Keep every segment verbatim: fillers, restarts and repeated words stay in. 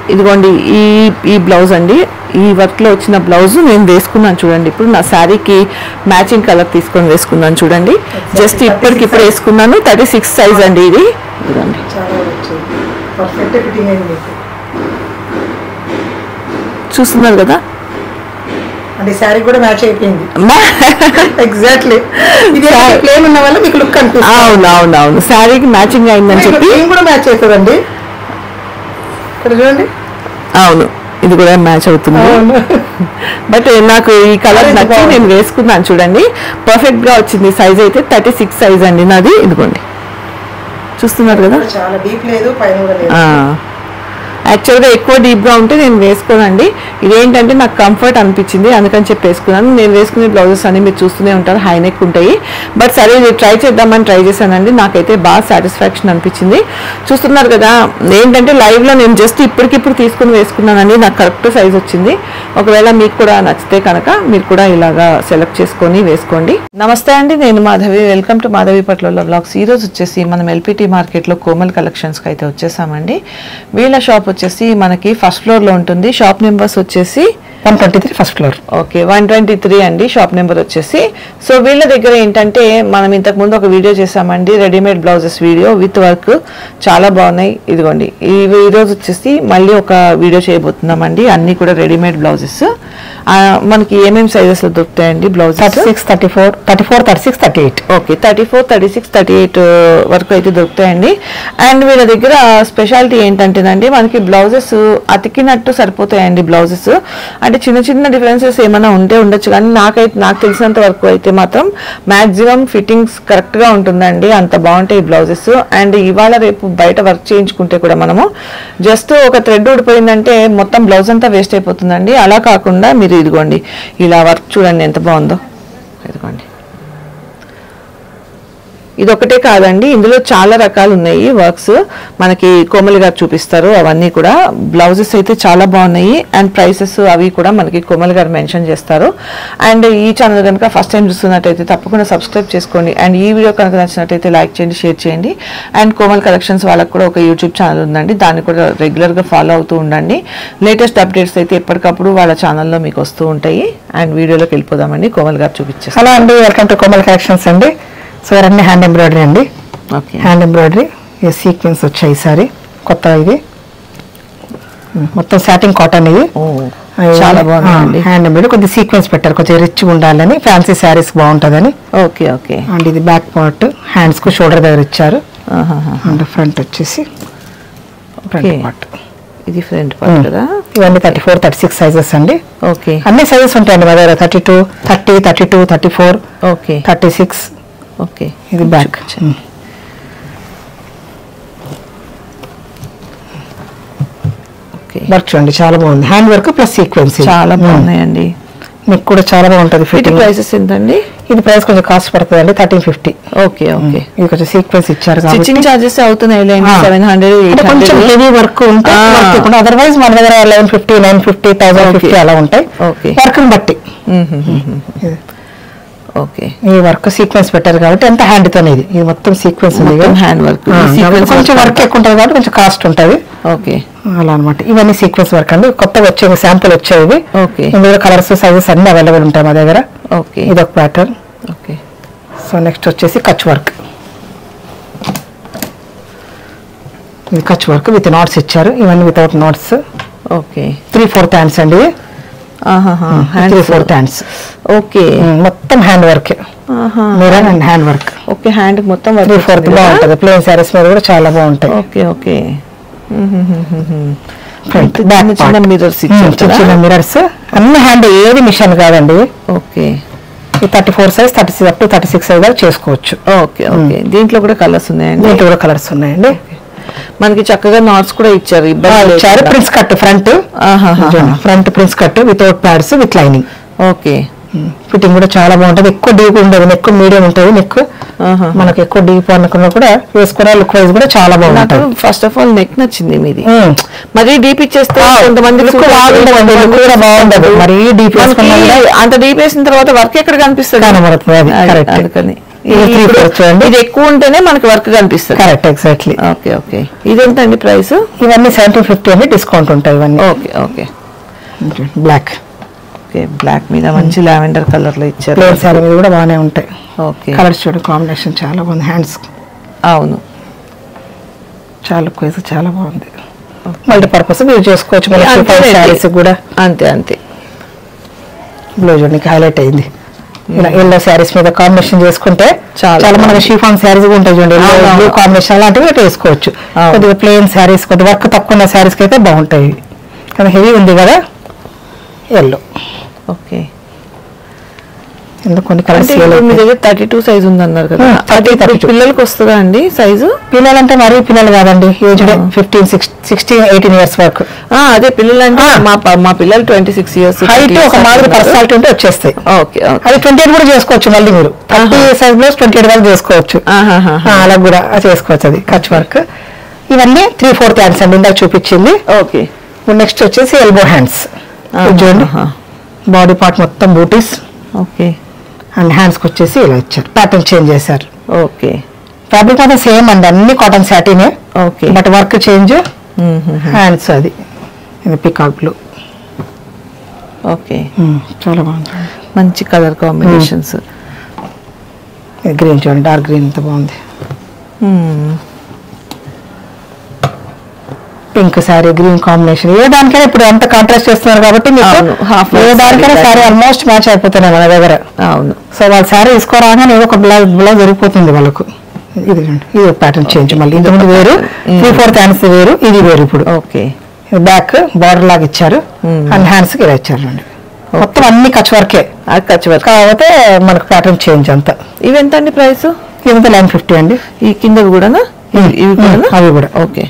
ఇదిగోండి ఈ ఈ బ్లౌజ్ అండి, ఈ వర్క్లో వచ్చిన బ్లౌజ్ నేను వేసుకున్నాను చూడండి. ఇప్పుడు నా శారీకి మ్యాచింగ్ కలర్ తీసుకొని వేసుకున్నాను చూడండి. జస్ట్ ఇప్పటికిప్పుడు వేసుకున్నాను. థర్టీ సిక్స్ సైజ్ అండి ఇది. ఇదిగోండి చూస్తున్నారు కదా, అంటే సారీ కూడా మ్యాచ్ అయిపోయింది ఎగ్జాక్ట్లీ. ఇది ప్లేన్ ఉన్న వల్ల మీకు లుక్ అనిపిస్తుంది. అవును అవును అవును శారీకి మ్యాచింగ్ అయిందని చెప్పి కూడా మ్యాచ్ అవుతుందండి. ఇక్కడ చూడండి, అవును ఇది కూడా మ్యాచ్ అవుతుంది. బట్ నాకు ఈ కలర్ నచ్చి నేను వేసుకున్నాను చూడండి. పర్ఫెక్ట్ గా వచ్చింది. సైజ్ అయితే థర్టీ సిక్స్ సైజ్ అండి నాది. ఇదిగోండి చూస్తున్నారు కదా, చాలా డీప్ లేదు, పైన కూడా లేదు. యాక్చువల్గా ఎక్కువ డీప్గా ఉంటే నేను వేసుకోనండి. ఇదేంటంటే నాకు కంఫర్ట్ అనిపించింది, అందుకని చెప్పి వేసుకున్నాను. నేను వేసుకునే బ్లౌజెస్ అన్ని మీరు చూస్తూనే ఉంటారు, హై నెక్ ఉంటాయి. బట్ సరే ఇది ట్రై చేద్దామని ట్రై చేశానండి. నాకైతే బాగా సాటిస్ఫాక్షన్ అనిపించింది. చూస్తున్నారు కదా, ఏంటంటే లైవ్లో నేను జస్ట్ ఇప్పటికిప్పుడు తీసుకుని వేసుకున్నానండి. నాకు కరెక్ట్ సైజ్ వచ్చింది. ఒకవేళ మీకు కూడా నచ్చితే కనుక మీరు కూడా ఇలాగా సెలెక్ట్ చేసుకొని వేసుకోండి. నమస్తే అండి, నేను మాధవి. వెల్కమ్ టు మాధవి పట్ల బ్లాగ్స్. ఈ రోజు వచ్చేసి మనం ఎల్పిటి మార్కెట్లో కోమల్ కలెక్షన్స్కి అయితే వచ్చేసామండి. వీళ్ళ షాప్ వచ్చేసి మనకి ఫస్ట్ ఫ్లోర్ లో ఉంటుంది. షాప్ నెంబర్స్ వచ్చేసి one twenty three first floor. Okay, one twenty three అండి షాప్ నెంబర్ వచ్చేసి. సో వీళ్ళ దగ్గర ఏంటంటే మనం ఇంతకు ముందు ఒక వీడియో చేసామండి, readymade blouses video with work, చాలా బాగున్నాయి. ఇదిగోండి ఈ ఈరోజు వచ్చేసి మళ్ళీ ఒక వీడియో చేయబోతున్నామండి. అన్ని కూడా రెడీమేడ్ బ్లౌజెస్. మనకి ఏమేమి సైజెస్ లో దొరుకుతాయండి blouses? Thirty six thirty four thirty four thirty six thirty eight okay, thirty four thirty six thirty eight వరకు అయితే దొరుకుతాయండి. అండ్ వీళ్ళ దగ్గర స్పెషాలిటీ ఏంటంటేనండి, మనకి బ్లౌజెస్ అతికినట్టు సరిపోతాయండి బ్లౌజెస్. అంటే చిన్న చిన్న డిఫరెన్సెస్ ఏమైనా ఉంటే ఉండొచ్చు, కానీ నాకైతే నాకు తెలిసినంత వరకు అయితే మాత్రం మ్యాక్సిమం ఫిట్టింగ్స్ కరెక్ట్గా ఉంటుందండి. అంత బాగుంటాయి బ్లౌజెస్. అండ్ ఇవాళ రేపు బయట వర్క్ చేయించుకుంటే కూడా మనము జస్ట్ ఒక థ్రెడ్ ఊడిపోయిందంటే మొత్తం బ్లౌజ్ అంతా వేస్ట్ అయిపోతుందండి. అలా కాకుండా మీరు ఇదిగోండి ఇలా వర్క్ చూడండి ఎంత బాగుందో. ఇదిగోండి ఇది ఒకటే కాదండి, ఇందులో చాలా రకాలు ఉన్నాయి వర్క్స్. మనకి కోమలి గారు చూపిస్తారు అవన్నీ కూడా. బ్లౌజెస్ అయితే చాలా బాగున్నాయి. అండ్ ప్రైసెస్ అవి కూడా మనకి కోమలి గారు మెన్షన్ చేస్తారు. అండ్ ఈ ఛానల్ కనుక ఫస్ట్ టైం చూస్తున్నట్టయితే తప్పకుండా సబ్స్క్రైబ్ చేసుకోండి. అండ్ ఈ వీడియో కనుక నచ్చినట్టయితే లైక్ చేయండి, షేర్ చేయండి. అండ్ కోమల్ కలెక్షన్స్ వాళ్ళకి కూడా ఒక యూట్యూబ్ ఛానల్ ఉందండి, దాన్ని కూడా రెగ్యులర్గా ఫాలో అవుతూ ఉండండి. లేటెస్ట్ అప్డేట్స్ అయితే ఎప్పటికప్పుడు వాళ్ళ ఛానల్లో మీకు వస్తూ ఉంటాయి. అండ్ వీడియోలోకి వెళ్ళిపోదామండి. కోమల్ గారు చూపించేస్తారు. హలో అండి, వెల్కమ్ టు కోమల్ కలెక్షన్స్ అండి. సో అన్ని హ్యాండ్ ఎంబ్రాయిడరీ అండి. ఓకే, హ్యాండ్ ఎంబ్రాయిడరీ సీక్వెన్స్ వచ్చాయి ఈసారి కొత్త. ఇది మొత్తం సాటిన్ కాటన్. ఇది చాలా బాగుంది. హ్యాండ్ ఎంబ్రాయిడరీ కొద్దిగా సీక్వెన్స్ పెట్టారు, కొంచెం రిచ్ ఉండాలని, ఫ్యాన్సీ శారీస్ బాగుంటుందని. Okay okay. అండ్ ఇది బ్యాక్ పార్ట్, హ్యాండ్స్ కు షోల్డర్ దగ్గర ఇచ్చారు. అండ్ ఫ్రంట్ వచ్చేసి ఫ్రంట్ పార్ట్, ఇది ఫ్రంట్ పార్ట్ కదా. ఇవన్నీ thirty four thirty six sizes అండి. ఓకే, అన్ని సైజెస్ ఉంటాయండి మా దగ్గర. Thirty two thirty thirty two thirty four okay thirty six. Okay, ఇది బ్యాక్. వర్క్ చూడండి చాలా బాగుంది. హ్యాండ్ వర్క్ ప్లస్ సీక్వెన్స్ చాలా బాగున్నాయండి. మీకు కూడా చాలా బాగుంటుంది. ఫిట్టింగ్ ప్రైసెస్ ఎంతండి? ఇది ప్రైస్ కొంచెం కాస్ట్ పడుతుంది అండి, థర్టీన్ ఫిఫ్టీ. Okay okay. ఇది కొంచెం సీక్వెన్స్ ఇచ్చారు. స్టిచ్చింగ్ చార్జెస్ అవుతున్నాయి సెవెన్ హండ్రెడ్. కొంచెం హెవీ వర్క్ ఉంటే, అదర్వైజ్ మన దగ్గర eleven fifty nine fifty thousand fifty అలా ఉంటాయి వర్క్ బట్టి. ఓకే, ఈ వర్క్ సీక్వెన్స్ పెట్టారు కాబట్టి ఎంత హ్యాండ్ తోనే. ఇది ఇది మొత్తం సీక్వెన్స్ ఉంది, హ్యాండ్ వర్క్. కొంచెం వర్క్ ఎక్కువ ఉంటుంది కాబట్టి కొంచెం కాస్ట్ ఉంటుంది. ఓకే, అలా అనమాట. ఇవన్నీ సీక్వెన్స్ వర్క్ అండి, కొత్తగా వచ్చే శాంపుల్ వచ్చేవి. ఓకే, ఇందులో కలర్స్ సైజెస్ అన్ని అవైలబుల్ ఉంటాయి మా దగ్గర. ఓకే, ఇది ఒక ప్యాటర్న్. ఓకే, సో నెక్స్ట్ వచ్చేసి కచ్ వర్క్. ఇది కచ్ వర్క్ విత్ నాట్స్ ఇచ్చారు, ఇవన్నీ without knots. Okay, three fourth hands అండి. Three fourth hands. ఓకే, మొత్తం hand work, mirror and hand work. Okay, hand మొత్తం త్రీ ఫోర్త్ బాగుంటుంది. ప్లేన్ సారీస్ మీద కూడా చాలా బాగుంటాయి. Okay okay. చిన్న మిర్రర్స్ చిన్న మిర్రర్స్ అన్ని హ్యాండ్, ఏది మిషన్ కాదండి. Okay, thirty four size thirty six up to thirty six size చేసుకోవచ్చు. Okay okay. దీంట్లో కూడా కలర్స్ ఉన్నాయండి? దీంట్లో కూడా కలర్స్ ఉన్నాయండి. మనకి చక్కగా నాట్స్ కూడా ఇచ్చారు. ఇచ్చారు prince cut front, front prince cut without pads with lining. Okay, fitting కూడా చాలా బాగుంటుంది. ఎక్కువ డీప్ ఉండదు, నెక్ మీడియం ఉంటుంది. నెక్ మనకు ఎక్కువ డీప్ అనుకున్నా కూడా వేసుకునే లుక్ వైజ్ కూడా చాలా బాగుంటుంది. ఫస్ట్ ఆఫ్ ఆల్ నెక్ నచ్చింది మీది. మరి డీప్ ఇచ్చేస్తే కొంతమంది బాగుండదు. మరి డీప్ అంత డీప్ వేసిన తర్వాత వర్క్ ఎక్కడ కనిపిస్తుంది? కనబడుతుంది. అందుకని ఇది ఎక్కువ ఉంటేనే మనకి వర్క్ కనిపిస్తుంది. Correct, exactly. Okay okay. ఇదెంతండి ప్రైస్? ఇవన్నీ సెవెంటీన్ ఫిఫ్టీ అండి, డిస్కౌంట్ ఉంటాయి ఇవన్నీ. Okay okay. Black. Okay, black మీద మంచి లావెండర్ కలర్ లో ఇచ్చారు. ప్లేన్ సారీ మీద కూడా బాగానే ఉంటాయి. ఓకే, కలర్స్ చూడండి, కాంబినేషన్ చాలా బాగుంది. హ్యాండ్స్ అవును, చాలా క్వేజ్ చాలా బాగుంది. మల్టీపర్పస్ యూజ్ చేసుకోవచ్చు శారీస్ కూడా. అంతే అంతే. బ్లౌజ్ చూడండి హైలైట్ అయింది. ఇలా ఎల్లో శారీస్ మీద కాంబినేషన్ చేసుకుంటే చాలా మనకి షిఫాన్ శారీస్ ఉంటాయి చూడండి, బ్లూ కాంబినేషన్ అలాంటివి వేసుకోవచ్చు. కొద్దిగా ప్లెయిన్ శారీస్, కొద్దిగా వర్క్ తక్కువ ఉన్న శారీస్కి అయితే బాగుంటాయి. కానీ హెవీ ఉంది కదా ఎల్లో. ఓకే, కొన్ని కలర్స్ థర్టీ టూ సైజ్ ఉంది అన్నారు కదా, పిల్లలకి వస్తుందా అండి సైజు? పిల్లలంటే మరీ పిల్లలు కాదండి, age fifteen sixteen eighteen years వరకు. అదే పిల్లలు అంటే మా పిల్లలు ట్వంటీ సిక్స్ ఇయర్స్ హైట్ ఒక మాదిరి పర్సనాలిటీ ఉంటే వచ్చేస్తాయి. ఓకే, అది ట్వంటీ ఎయిట్ కూడా చేసుకోవచ్చు. మళ్ళీ మీరు thirty size blouse twenty eight వరకు చేసుకోవచ్చు. అలా కూడా చేసుకోవచ్చు. అది కచ్ వర్క్. ఇవన్నీ త్రీ ఫోర్త్ హ్యాండ్స్ అండి, ఇందాక చూపించింది. ఓకే, నెక్స్ట్ వచ్చేసి ఎల్బో హ్యాండ్స్. చూడండి బాడీ పార్ట్ మొత్తం బూటీస్. ఓకే, అండ్ హ్యాండ్స్కి వచ్చేసి ఇలా ఇచ్చారు, ప్యాటర్న్ చేంజ్ చేశారు. ఓకే, ఫ్యాబ్రిక్ అయితే సేమ్ అండి, అన్ని కాటన్ సాటినే. Okay, but work change. Hands అది పికాక్ బ్లూ. ఓకే, చాలా బాగుంది, మంచి కలర్ కాంబినేషన్స్. గ్రీన్ చూడండి, డార్క్ గ్రీన్ ఎంత బాగుంది. Pink sari green combination. ఏ దానికైనా ఇప్పుడు అంత కాంట్రాస్ట్ చేస్తున్నారు కాబట్టి ఏ దానికైనా శారీ ఆల్మోస్ట్ మ్యాచ్ అయిపోతున్నాయి మన దగ్గర. అవును, సో వాళ్ళ శారీ తీసుకోరాగానే ఏదో ఒక బ్లౌజ్ బ్లౌజ్ జరిగిపోతుంది వాళ్ళకు. ఇది ఇది ప్యాటర్న్ చేంజ్. మళ్ళీ ఇంతకుముందు వేరు, త్రీ ఫోర్త్ హ్యాండ్స్ వేరు, ఇది వేరు ఇప్పుడు. ఓకే, బ్యాక్ బార్డర్ లాగా ఇచ్చారు అండ్ హ్యాండ్స్ కి ఇలా ఇచ్చారు అండి. మొత్తం అన్ని కచ్ వర్కే, కచ్ వర్క్. కాకపోతే మనకు ప్యాటర్న్ చేంజ్ అంతా. ఇవి ఎంత అండి ప్రైస్? ఇదంతా నైన్ ఫిఫ్టీ అండి. ఈ కింద కూడానా? ఇవి కూడా అవి కూడా. Okay,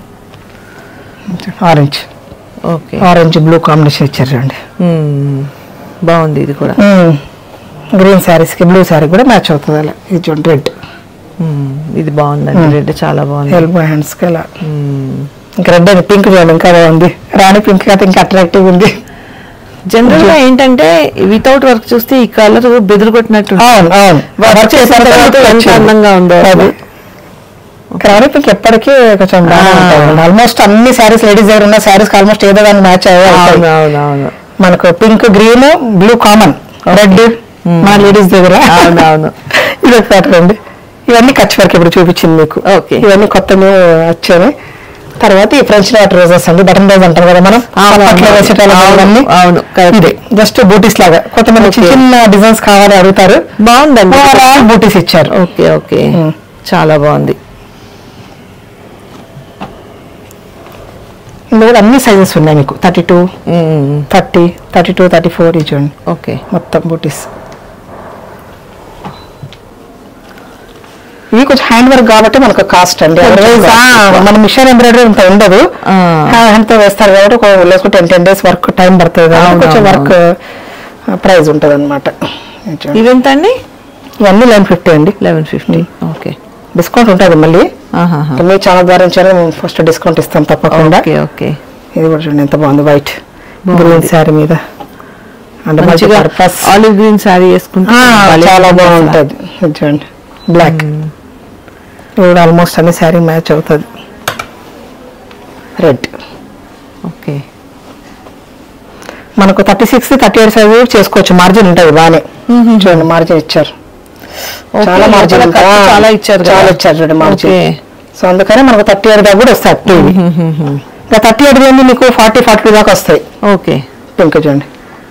orange. Okay, orange blue combination ఇచ్చారు అండి, బాగుంది. ఇది కూడా గ్రీన్ శారీస్ కి బ్లూ శారీ కూడా మ్యాచ్ అవుతుంది. అలా ఇది చూడండి రెడ్. ఇది బాగుందండి, రెడ్ చాలా బాగుంది. ఎల్బో హ్యాండ్స్ కి అలా. ఇంకా రెడ్ అని పింక్ చూడండి, ఇంకా బాగుంది. రాణి పింక్ అయితే ఇంకా అట్రాక్టివ్ ఉంది. జనరల్ గా ఏంటంటే వితౌట్ వర్క్ చూస్తే ఈ కలర్ బెదురు కొట్టినట్టు. అవును అవును, వర్క్ చేసిన అందంగా ఉందో అది. రాణి పింక్ ఎప్పటికీ కొంచెం ఆల్మోస్ట్ అన్ని శారీస్ లేడీస్ దగ్గర ఉన్న శారీస్ ఆల్మోస్ట్ ఏదో దాన్ని మ్యాచ్ అయ్యాయి. మనకు pink green blue common, red మన లేడీస్ దగ్గర. అవునవును, ఇది ఒక ప్యాటర్న్ అండి. ఇవన్నీ కచ్ వర్క్ ఇప్పుడు చూపించింది మీకు. ఓకే, ఇవన్నీ కొత్తగా వచ్చాయి. తర్వాత ఈ ఫ్రెంచ్ నాట్ రోజెస్ అండి, బటన్ రోజ్ అంటారు కదా మనం. ఇదే జస్ట్ బూటీస్ లాగా కొంతమంది చిన్న చిన్న డిజైన్స్ కావాలి అడుగుతారు. బాగుందండి, బూటీస్ ఇచ్చారు. ఓకే ఓకే, చాలా బాగుంది. ఇందులో అన్ని సైజెస్ ఉన్నాయి మీకు, thirty two thirty thirty two thirty four ఈ చూడండి. ఓకే, మొత్తం బూటీస్. ఇవి కొంచెం హ్యాండ్ వర్క్ కాబట్టి మనకు కాస్ట్ అండి. మన మిషన్ ఎంబ్రాయిడరీ అంత ఉండదు, హ్యాండ్ తో వేస్తారు కాబట్టి లేకపోతే ten ten days work time పడుతుంది, కొంచెం వర్క్ ప్రైస్ ఉంటుంది అనమాట. ఇవెంత అండి? ఇవన్నీ లెవెన్ ఫిఫ్టీ అండి. లెవెన్ ఫిఫ్టీ ఓకే, డిస్కౌంట్ ఉంటుంది మళ్ళీ. మీ ఛానల్ ద్వారా ఫస్ట్ డిస్కౌంట్ ఇస్తాం తప్పకుండా. ఓకే, ఇది కూడా చూడండి ఎంత బాగుంది, వైట్ గ్రీన్ శారీ మీద. అంటే ఆలివ్ గ్రీన్ శారీ వేసుకుంటే చాలా బాగుంటుంది. చూడండి బ్లాక్, ఇది ఆల్మోస్ట్ అన్ని శారీ మ్యాచ్ అవుతుంది. రెడ్. ఓకే, మనకు thirty six thirty eight size చేసుకోవచ్చు, మార్జిన్ ఉంటుంది బాగానే. చూడండి మార్జిన్ ఇచ్చారు, చాలా మార్జిన్ చాలా ఇచ్చారు, చాలా ఇచ్చారు చూడండి మార్జిన్. సో అందుకని మనకు థర్టీ ఎయిట్ దాకా కూడా వస్తాయి. ఇంకా థర్టీ ఎయిట్ ఏంది మీకు ఫార్టీ ఫార్టీ టూ దాకా వస్తాయి. ఓకే, పింక్ చూడండి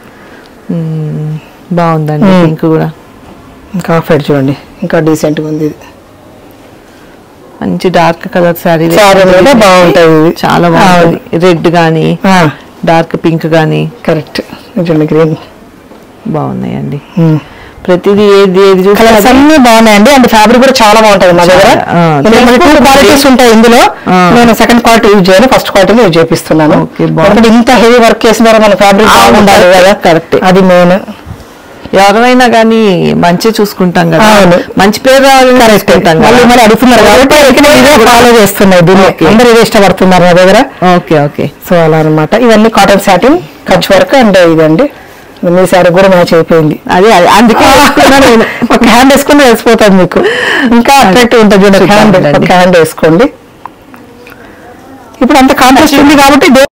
బాగుందండి, పింక్ కూడా. ఇంకా ఫెడ్ చూడండి ఇంకా డీసెంట్గా ఉంది. ఇది మంచి డార్క్ కలర్ శారీ బాగుంటుంది, చాలా బాగుంది. రెడ్ గానీ డార్క్ పింక్ గానీ. కరెక్ట్, చూడండి గ్రీన్ బాగున్నాయండి. ప్రతిదీ ఏది ఏది కలర్స్ అన్ని బాగున్నాయండి. అండ్ ఫ్యాబ్రిక్ కూడా చాలా బాగుంటుంది మా దగ్గర. టూ క్వాలిటీస్ ఉంటాయి ఇందులో. నేను సెకండ్ క్వాలిటీ యూజ్ చేయను, ఫస్ట్ క్వాలిటీ యూజ్ చేపిస్తున్నాను. ఇంత హెవీ వర్క్ చేసిన తర్వాత మన ఫ్యాబ్రిక్ బాగుండాలి కదా. కరెక్ట్, అది మెయిన్. ఎవరైనా కానీ మంచి చూసుకుంటాం కదా, మంచి పేరు రావాలని అడుగుతున్నారు కాబట్టి ఫాలో చేస్తున్నాయి. దీన్ని అందరూ ఇదే ఇష్టపడుతున్నారు నా దగ్గర. ఓకే ఓకే, సో అలా అనమాట. ఇవన్నీ cotton satin Kutch work and ఇదండి మీ సారీ కూడా మ్యాచ్ అయిపోయింది. అదే అందుకే ఒక హ్యాండ్ వేసుకుని వేసిపోతుంది మీకు, ఇంకా అట్రాక్టివ్ ఉంటుంది. హ్యాండ్ ఒక హ్యాండ్ వేసుకోండి. ఇప్పుడు అంత కాంట్రాస్ట్ ఉంది కాబట్టి